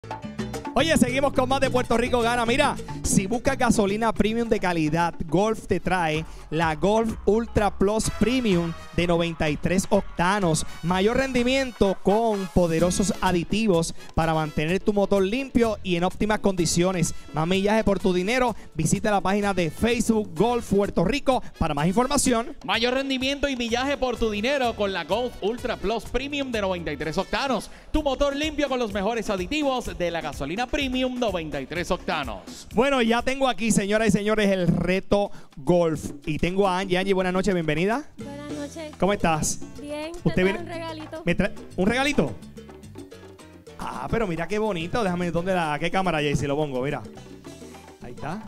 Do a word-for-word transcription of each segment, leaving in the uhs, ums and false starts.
Oye, seguimos con más de Puerto Rico Gana. Mira, si buscas gasolina premium de calidad, Golf te trae la Golf Ultra Plus Premium de noventa y tres octanos. Mayor rendimiento con poderosos aditivos para mantener tu motor limpio y en óptimas condiciones. Más millaje por tu dinero. Visita la página de Facebook Golf Puerto Rico para más información. Mayor rendimiento y millaje por tu dinero con la Golf Ultra Plus Premium de noventa y tres octanos. Tu motor limpio con los mejores aditivos de la gasolina Premium noventa y tres octanos. Bueno, ya tengo aquí, señoras y señores, el reto Golf. Y tengo a Angie. Angie, buenas noches, bienvenida. Buenas noches. ¿Cómo estás? Bien, ¿Usted te viene- trae un regalito. ¿Me trae un regalito? Ah, pero mira qué bonito. Déjame, ¿dónde la, a qué cámara, Jaycee? Lo pongo, mira. Ahí está.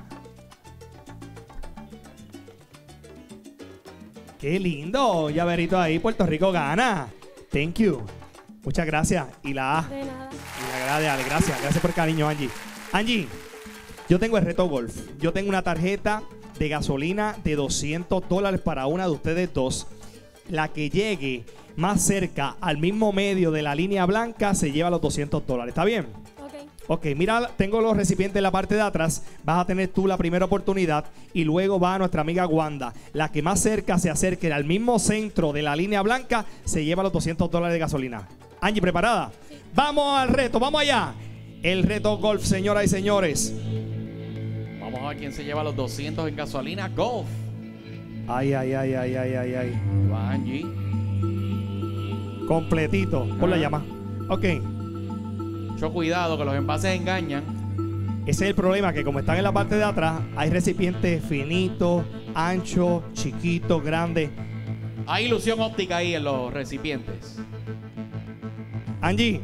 Qué lindo. Llaverito ahí, Puerto Rico Gana. Thank you. Muchas gracias. Y la A. De nada. Y la grade, dale, gracias. Gracias por el cariño, Angie. Angie, yo tengo el reto Golf. Yo tengo una tarjeta de gasolina de doscientos dólares para una de ustedes dos. La que llegue más cerca al mismo medio de la línea blanca se lleva los doscientos dólares. ¿Está bien? Ok. Ok, mira, tengo los recipientes en la parte de atrás. Vas a tener tú la primera oportunidad y luego va nuestra amiga Wanda. La que más cerca se acerque al mismo centro de la línea blanca se lleva los doscientos dólares de gasolina. Angie, ¿preparada? Sí. Vamos al reto, vamos allá. El reto Golf, señoras y señores. Vamos a ver quién se lleva los doscientos en gasolina Golf. Ay, ay, ay, ay, ay, ay, ay. Va Angie. Completito. Por la Ajá. llama. Ok. Mucho cuidado que los envases engañan. Ese es el problema, que como están en la parte de atrás, hay recipientes finitos, anchos, chiquitos, grandes. Hay ilusión óptica ahí en los recipientes. Angie.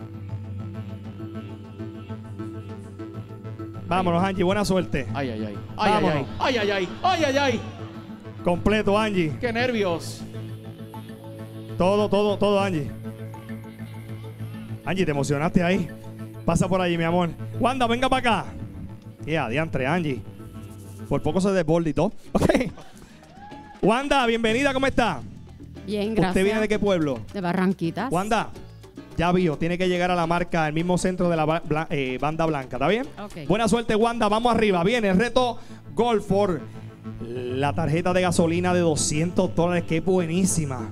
Vámonos, Angie, buena suerte. Ay, ay, ay. Ay, ay, Vámonos. ay. Ay, ay, ay. Ay, ay, ay. Completo, Angie. Qué nervios. Todo, todo, todo, Angie. Angie, te emocionaste ahí. Pasa por allí, mi amor. Wanda, venga para acá. Ya, diantre, Angie. Por poco se desborda y todo. Ok. Wanda, bienvenida, ¿cómo está? Bien, gracias. ¿Usted viene de qué pueblo? De Barranquitas. Wanda, ya vio, tiene que llegar a la marca, al mismo centro de la ba- bla- eh, banda blanca, ¿está bien? Ok. Buena suerte, Wanda, vamos arriba. Viene el reto Golf por la tarjeta de gasolina de doscientos dólares, que es buenísima.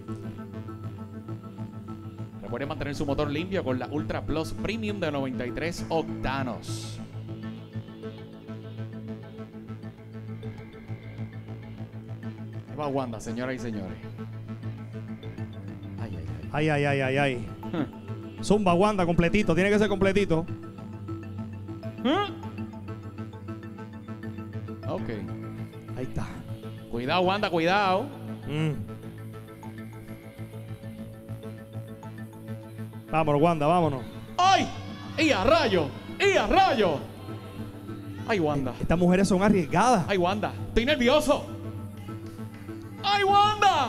Recuerden mantener su motor limpio con la Ultra Plus Premium de noventa y tres octanos. Ahí va Wanda, señoras y señores. Ay, ay, ay. Ay, ay, ay, ay, ay. Zumba, Wanda, completito, tiene que ser completito. Ok. Ahí está. Cuidado, Wanda, cuidado. Mm. Vámonos, Wanda, vámonos. ¡Ay! ¡Y a rayo! ¡Y a rayo! ¡Ay, Wanda! Estas mujeres son arriesgadas. ¡Ay, Wanda! ¡Estoy nervioso! ¡Ay, Wanda!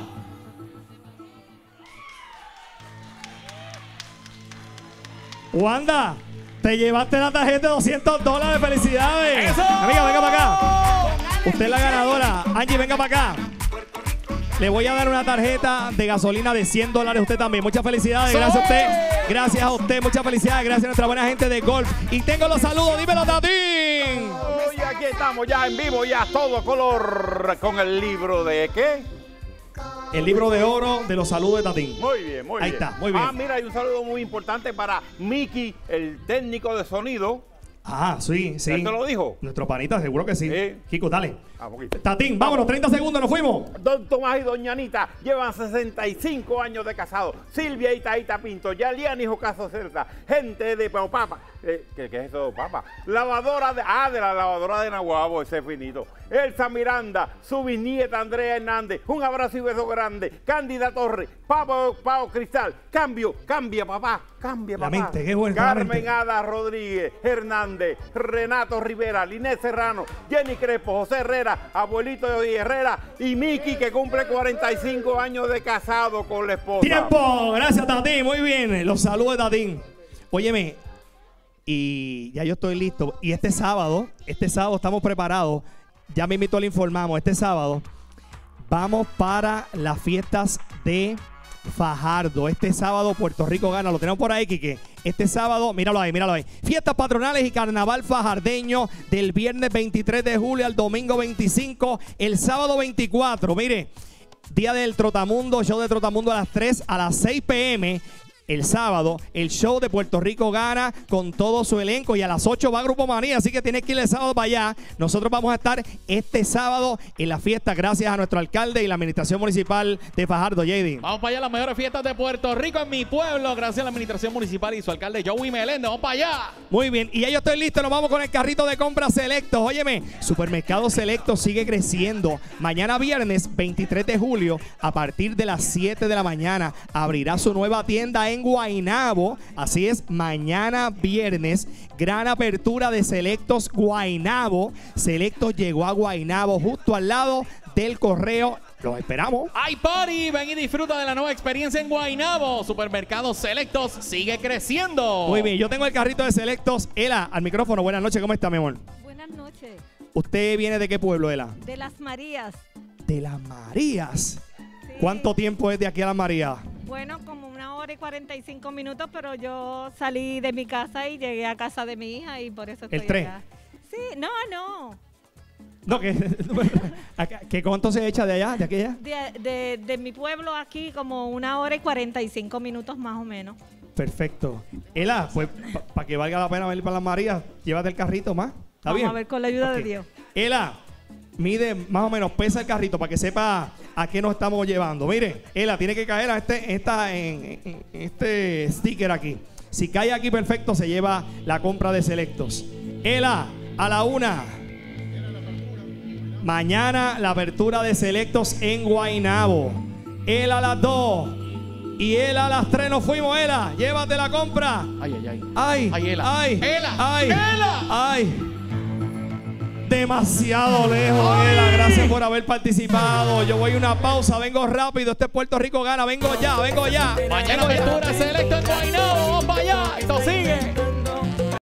Wanda, te llevaste la tarjeta de doscientos dólares. ¡Felicidades! ¡Eso! Amiga, venga para acá. Usted es la ganadora. Angie, venga para acá. Le voy a dar una tarjeta de gasolina de cien dólares a usted también. Muchas felicidades. Gracias a usted. Gracias a usted. Muchas felicidades. Gracias a nuestra buena gente de Golf. Y tengo los saludos. Dímelo, Tatín. Y aquí estamos ya en vivo, ya todo color con el libro de ¿qué? El libro de oro de los saludos de Tatín. Muy bien, muy Ahí bien. está, muy bien. Ah, mira, hay un saludo muy importante para Mickey, el técnico de sonido. Ah, sí, sí. ¿Él te lo dijo? Nuestro panita, seguro que sí. Sí. Kiko, dale. Ah, poquito. Tatín, vámonos, treinta segundos, nos fuimos. Don Tomás y Doña Anita llevan sesenta y cinco años de casados. Silvia y Taita Pinto, Yalian y Jocaso Cerda, gente de Papa. Eh, ¿qué, ¿Qué es eso, Papa? Lavadora de. Ah, de la lavadora de Nahuabo, ese finito. Elsa Miranda, su bisnieta Andrea Hernández. Un abrazo y beso grande. Cándida Torres, Pavo, Pavo Cristal. Cambio, cambia, papá. Cambia, La papá. mente, qué bueno, la Carmen mente. Ada Rodríguez, Hernández, Renato Rivera, Linet Serrano, Jenny Crespo, José Herrera, abuelito de Herrera y Miki, que cumple cuarenta y cinco años de casado con la esposa. ¡Tiempo! Gracias, Tatín. Muy bien. Los saludos de Tatín. Óyeme, y ya yo estoy listo. Y este sábado, este sábado estamos preparados. Ya mismito le informamos. Este sábado vamos para las fiestas de Fajardo. Este sábado Puerto Rico gana. Lo tenemos por ahí, Quique. Este sábado, míralo ahí, míralo ahí. Fiestas patronales y carnaval fajardeño del viernes veintitrés de julio al domingo veinticinco. El sábado veinticuatro, mire, día del Trotamundo, show de Trotamundo a las tres, a las seis p m El sábado, el show de Puerto Rico gana con todo su elenco y a las ocho va Grupo Manía, así que tienes que ir el sábado para allá. Nosotros vamos a estar este sábado en la fiesta gracias a nuestro alcalde y la administración municipal de Fajardo, J D. Vamos para allá, las mejores fiestas de Puerto Rico en mi pueblo, gracias a la administración municipal y su alcalde Joey Meléndez. Vamos para allá. Muy bien, y ya yo estoy listo, nos vamos con el carrito de compras Selectos. Óyeme, Supermercado Selectos sigue creciendo. Mañana viernes veintitrés de julio, a partir de las siete de la mañana, abrirá su nueva tienda en en Guaynabo. Así es, mañana viernes, gran apertura de Selectos Guaynabo. Selectos llegó a Guaynabo, justo al lado del correo. Los esperamos. ¡Ay, party! Ven y disfruta de la nueva experiencia en Guaynabo. Supermercados Selectos sigue creciendo. Muy bien, yo tengo el carrito de Selectos. Ela, al micrófono. Buenas noches, ¿cómo está, mi amor? Buenas noches. ¿Usted viene de qué pueblo, Ela? De Las Marías. De Las Marías. Sí. ¿Cuánto tiempo es de aquí a Las Marías? Bueno, como una hora y cuarenta y cinco minutos, pero yo salí de mi casa y llegué a casa de mi hija y por eso estoy ¿El tren? acá. Sí, no, no. No, que, ¿que cuánto se echa de allá, de aquella? De, de, de mi pueblo aquí como una hora y cuarenta y cinco minutos más o menos. Perfecto. Ela, pues para pa que valga la pena venir para Las Marías, llévate el carrito más. ¿Está Vamos bien? a ver con la ayuda Ok. de Dios. Ela, mide más o menos, pesa el carrito para que sepa a qué nos estamos llevando. Mire, Ela, tiene que caer a este, esta, en, en este sticker aquí. Si cae aquí perfecto, se lleva la compra de Selectos. Ela, a la una. Mañana la apertura de Selectos en Guaynabo. Ela a las dos. Y Ela a las tres nos fuimos, Ela. Llévate la compra. Ay, ay, ay. Ay, Ay, Ela. ay, Ela. ay, Ela. ay. Demasiado lejos, Ela. Gracias por haber participado. Yo voy a una pausa, vengo rápido. Este es Puerto Rico gana. Vengo ya, vengo ya. Mañana Vengo ya. apertura Selecto en Guaynabo.